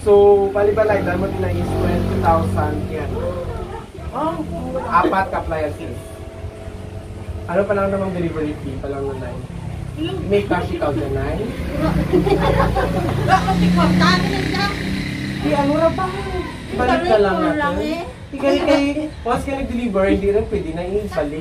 So, bali-balay, dahil mo na is 20,000 yan. Oh, 4 ka-appliances. Ano pa lang namang delivery fee pa lang na 9? May cash ikaw dyan, 9? Bakit ikaw? Dami na siya. Ano na ba? Balik ka lang natin. Kaya once ka nag-deliver, hindi rin pwede na i-balik.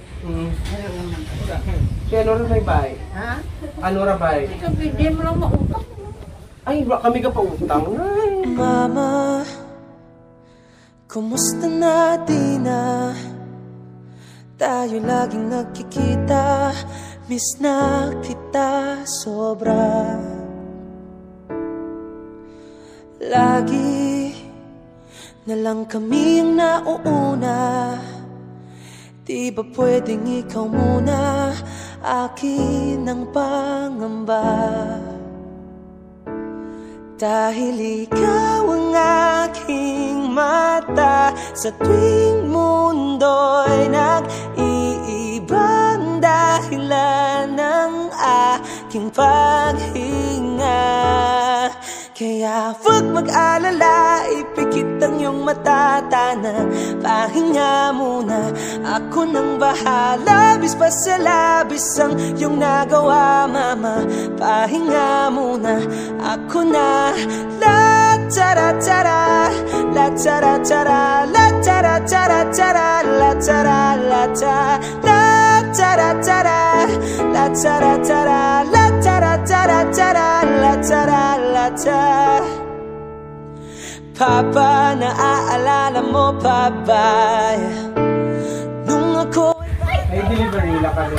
Kaya ano rin may bay? Ha? Ano rin bay? Hindi mo lang mautang. Ay, kami ka pa utang. Mama, kumusta na di na? Tayo laging nagkikita. Miss na kita sobra. Lagi na lang kami ang nauuna. Di ba pwedeng ikaw muna? Akin ang pangamba. Dahil ikaw ang aking mata. Sa tuwing mundo'y nag-iibang dahilan ng aking paghinga. Kaya huwag mag-alala, ipikit ang iyong mata. Tana, pahinga muna, ako nang bahala. Bis pa sa labis ang iyong nagawa, mama. Pahinga muna, ako na. La tara tara, la tara tara, la tara tara tara, la tara la tara, la tara tara, la tara tara, la tara tara tara, la tara la tara. Papa, naaalala mo pa ba nung ako ay delivery lang kami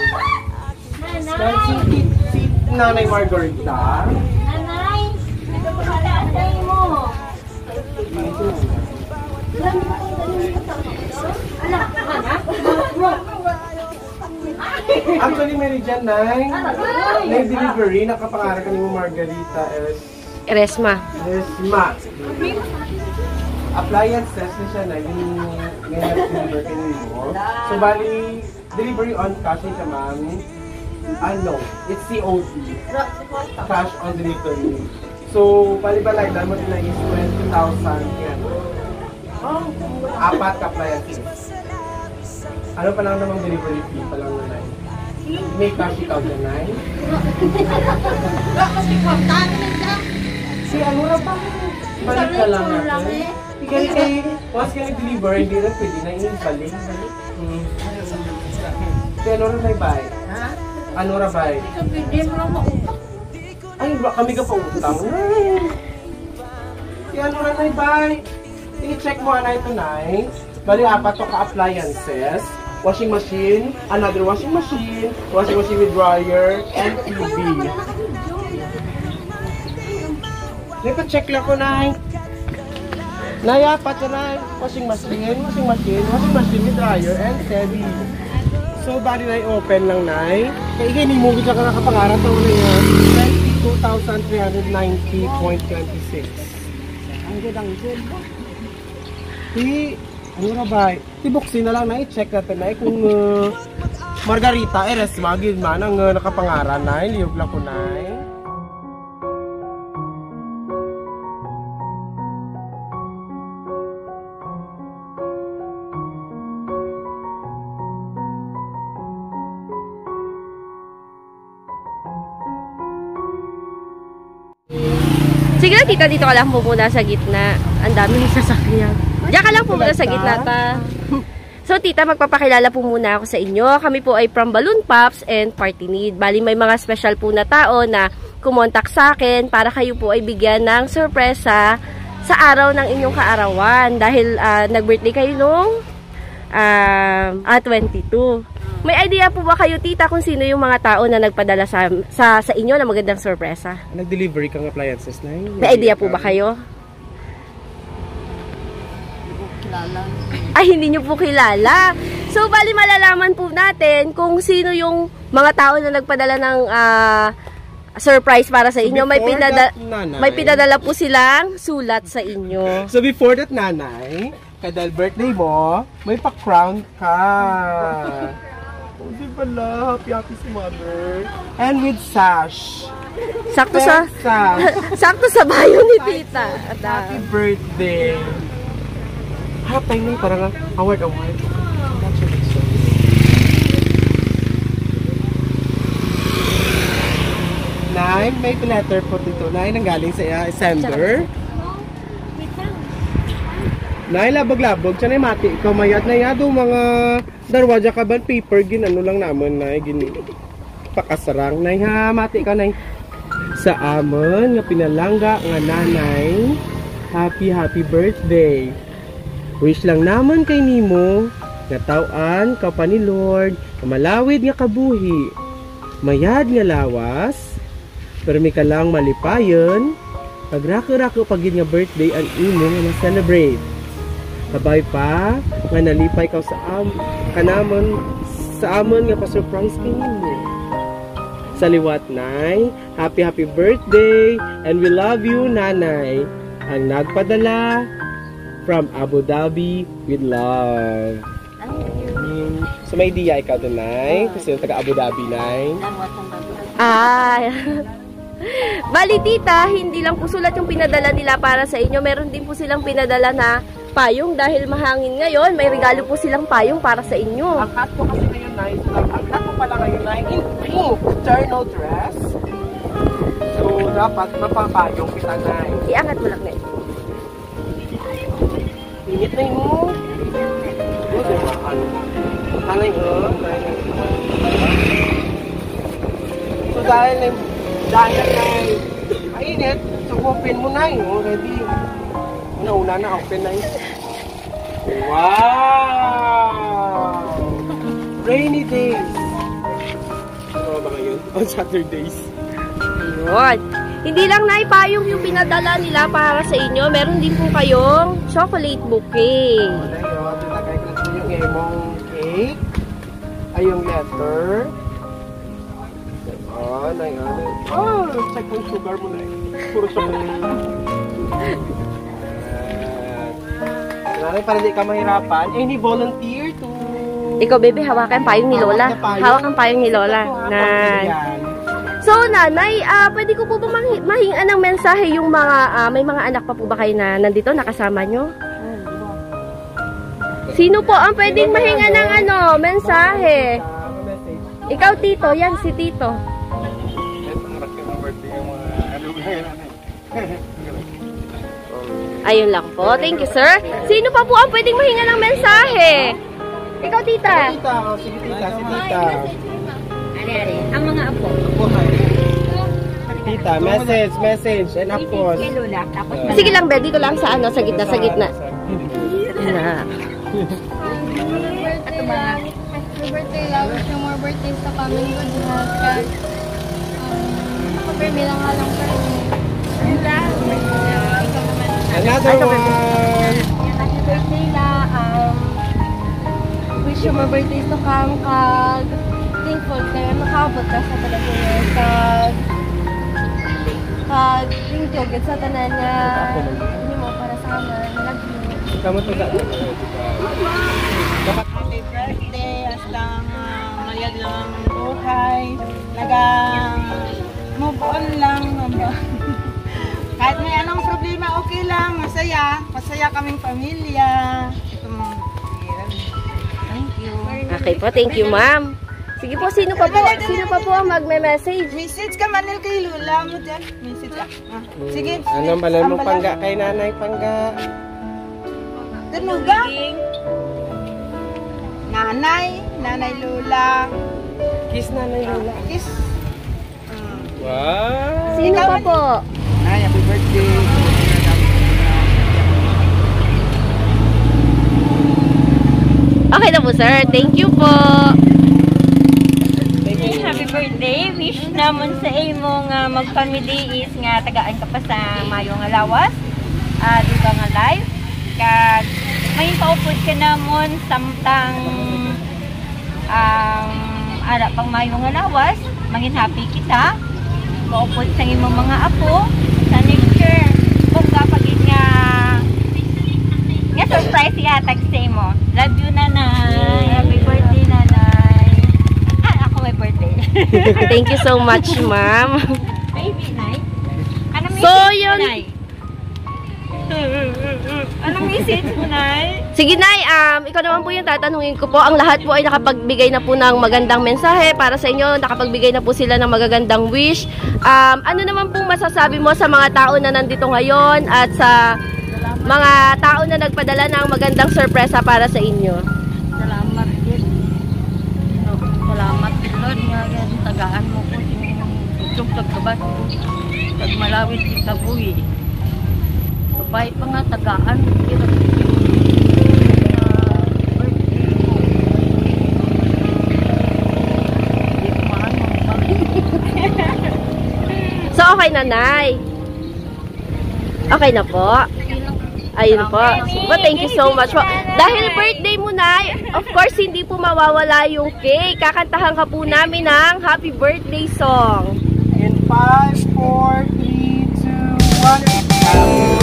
si Nanay Margarita. Nanay, ito pa pala antay mo. Actually, meron dyan, Nay. Nag-delivery, nakapangarap ka ni mo Margarita Eresma. Appliances na siya na yung deliver ka mo. So, bali, delivery on cash ka, ma'am. Ano? It's COD. Cash on delivery. So, bali-balay, dahil mo na is 20,000 yan. Oh, 4 ka-appliances. Ano pa lang namang delivery fee pa lang na 9? May cash ikaw dyan, 9? Bakit ikaw? Dami na siya. Ano na ba? Balik ka lang natin. Kaya once ka nag-deliver, hindi rin pwede na i-balik. Kaya ano rin may bay? Ha? Ano rin bay? Hindi mo lang mautang. Ay, kami ka pa utang. Kaya ano rin may bay? I-check mo na ito, Nay. Bali, 4 to ka-appliances. Washing machine, another washing machine with dryer, and TV. Check lang ko, Nay. Nay, 4 na washing machine with dryer, and TV. So, bali na i-open lang, Nay. Kaya i-movie ka nakapangarap na ulit yun. 22,390.26. Ang gandang good. Ano na ba? Tibuksin na lang na i-check natin na kung Margarita Eresma gid man ang nakapangaran na liyog lang ko na. Sige na, tita, dito ka lang po muna sa gitna. Ang dami ng sasakyan. Diyan ka lang po muna sa gitna, ta. So, tita, magpapakilala po muna ako sa inyo. Kami po ay from Balloon Pops and Party Need. Bali, may mga special po na tao na kumontak sa akin para kayo po ay bigyan ng sorpresa sa araw ng inyong kaarawan. Dahil nag-birthday kayo nung 22. May idea po ba kayo, tita, kung sino yung mga tao na nagpadala sa inyo na magandang sorpresa? Nag-delivery kang appliances na yun? May idea po ba kayo? Ay, hindi nyo po kilala. So, bali malalaman po natin kung sino yung mga tao na nagpadala ng surprise para sa inyo. May pinadala po silang sulat sa inyo. So, before that, Nanay, kadal birthday mo, may pa-crown ka. Hindi pala. Happy si mother. And with sash. Sakto sa Sash. sakto sa bayo ni tita. At, Happy birthday. Harap tayo na parang award. Congratulations. Nay, may letter po dito. Nay, nanggaling sa sender. Nay, labag-labag. Siya na mati. Ikaw mayat na yado mga darwaja ka ba? Paper, ginano lang naman, Nay. Pakasarang. Nay, ha, mati ka, Nay. Sa amon, nga pinalangga, nga nanay. Happy birthday. Wish lang naman kay nimo, nga tawaan ka pa ni Lord, nga malawid nga kabuhi. Mayad nga lawas, pero may kalang malipayon, pagrako-rako pagid nga birthday ang imo nga na-celebrate. Kabay pa, nga nalipay ka sa amon nga pa-surprise kay nimo. Sa liwat, Nay, happy birthday, and we love you, Nanay. Ang nagpadala from Abu Dhabi with love. So may idea ikaw doon, Nay? Kasi yung taga Abu Dhabi, Nay. Ay. Bali tita, hindi lang po sulat yung pinadala nila para sa inyo. Meron din po silang pinadala na payong dahil mahangin ngayon. May regalo po silang payong para sa inyo. Ang hat ko kasi ngayon, Nay, ang hat ko pala ngayon, Nay, in pink turno dress. So, dapat mapapayong kita, Nay. Iangat mo lang, Nay. Init na mo. Anay ko. So, dahil mainit, so open mo, Nay. Ready. Una na, open, Nay. Wow! Rainy days. Ano ba ngayon? On Saturdays. Ayun. Hindi lang naipayong yung pinadala nila para sa inyo. Meron din po kayong chocolate bouquet. Tinagay ko po yung emong cake. Ay, yung letter. Check yung sugar mo na eh. Puro sugar. Nanay, para di ka mahirapan. Any volunteer to... Ikaw, baby, hawakan payong ni Lola. Hawakan payong ni Lola. So, Nanay, pwede ko po ba mahingan ng mensahe yung mga, may mga anak pa po ba kayo na nandito, nakasama nyo? Sino po ang pwedeng mahinga ng mensahe? Ikaw, Tito. Yan, si Tito. Ayun lang po. Thank you, sir. Sino pa po ang pwedeng mahinga ng mensahe? Ikaw, Tita. Sige, Tita. Si Tita. Ang mga apo. Tita, message, and of course. Sige lang, Bel. Dito lang sa sa gitna. At mga happy birthday, love. Wish you more birthdays to come and good health. May lang alam ka. Another one. Happy birthday na. Wish you more birthdays to come. Thankful kayo nakabot ka sa Pilipinas. Thank you agad sa tanan niya. Hindi mo para sa amin. Kamu to ka. Happy birthday. Hasta mayag lang ang buhay. Move on lang. Kahit may anong problema, okay lang. Masaya. Masaya kaming pamilya. Thank you. Okay po, thank you, ma'am. Sige po, sino pa po ang magme-message? Message ka manil kay Lula mo dyan. Message ka. Sige. Anong balan mo pangga kay Nanay Pangga? Tanuga. Nanay Lula. Kiss Nanay Lula. Kiss. Wow! Sino pa po? Ay, happy birthday. Okay na po, sir. Thank you po. Happy birthday. Wish naman sa imo nga magpamili is nga tagaan ka pa sa mayo nga lawas. Diba nga live. Kag may paupod ka namon samtang ara pang mayo nga lawas. Mangin happy kita. Paupod sa imong mga apo sa next year. Kung kapagin nga surprise ihatag sa imo. Love you, Nanay. Happy birthday, Nanay. Thank you so much, ma'am. Baby, Nay. Anong So, message yun. mo, Nay? Anong message mo, Nay? Sige, Nay, ikaw naman po yung tatanungin ko po. Ang lahat po ay nakapagbigay na po ng magandang mensahe para sa inyo. Nakapagbigay na po sila ng magagandang wish. Ano naman po masasabi mo sa mga tao na nandito ngayon at sa mga tao na nagpadala ng magandang sorpresa para sa inyo? Salamat din. Salamat din, Lord. Nga yan, tagaan mo ko yung tagkabat. Tagmalawit yung tabuhi. Babae pa nga, tagaan. So, okay na, Nay. Okay na po. Ayun po. Well, thank you so much po. Dahil birthday mo, Nay, of course, hindi po mawawala yung cake. Kakantahan ka po namin ng happy birthday song. In 5, 4, 3, 2, 1. Happy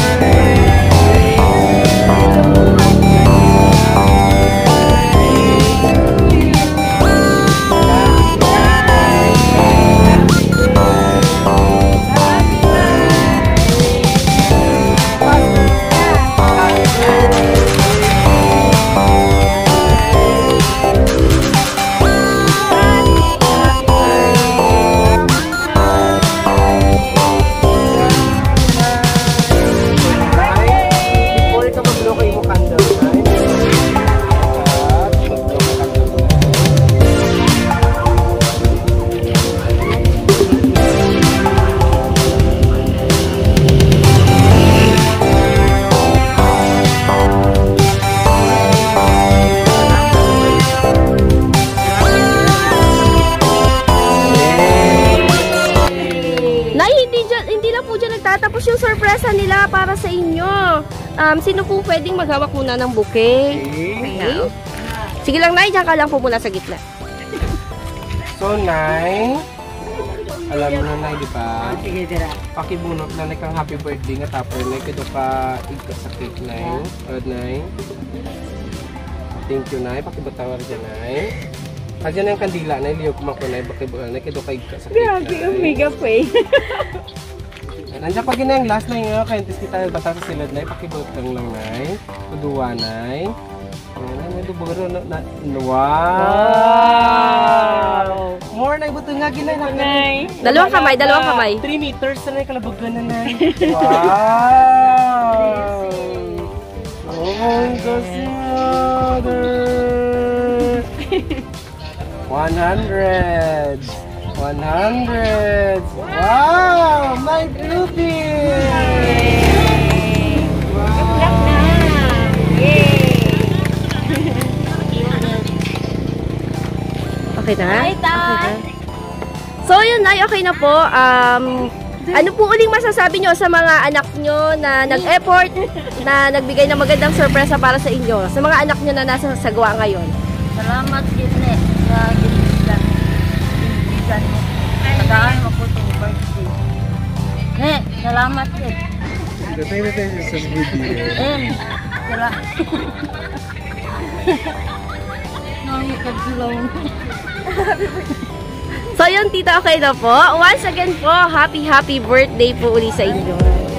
Tapos yung sorpresa nila para sa inyo. Sino po pwedeng maghawak muna ng bouquet? Okay. Sige lang, Nay. Diyan ka lang po muna sa gitna. So, Nay, alam mo na, Nay, di ba? Sige, dira. Pakibunot na Nay kang happy birthday nga tapos Nay, kito ka igka sa cake, Nay. Nay. Thank you, Nay. Pakibutawar dyan, Nay. Kadyan na yung kandila, Nay. Liyo kumako, Nay. Pakibutawar, Nay. Kito ka igka sa cake, Nay. Grabe, umega pa eh. Nandiyan pa ginang last na yung kaintis kita bata sa silad, Nay. Pakibot lang, Nay. Tuduwa, Nay. May duburo na. Wow! More na ibuto nga ginay na. Dalawang kamay, dalawang kamay. 3 meters na Nay, kalabagan na, Nay. Wow! Oh my gosh, mother! 100! 100! Wow! My beauty! Okay na? Okay na. So, yun, Nay, okay na po. Ano po uling masasabi nyo sa mga anak nyo na nag-effort, na nagbigay ng magandang sorpresa para sa inyo? Sa mga anak nyo na nasa sagwa ngayon? Salamat din eh. Sa ginigyan mo. Tagaan mo po itong birthday. Salamat din. Tayo sa video. So yun, tita, okay na po. Once again po, happy birthday po uli sa inyo.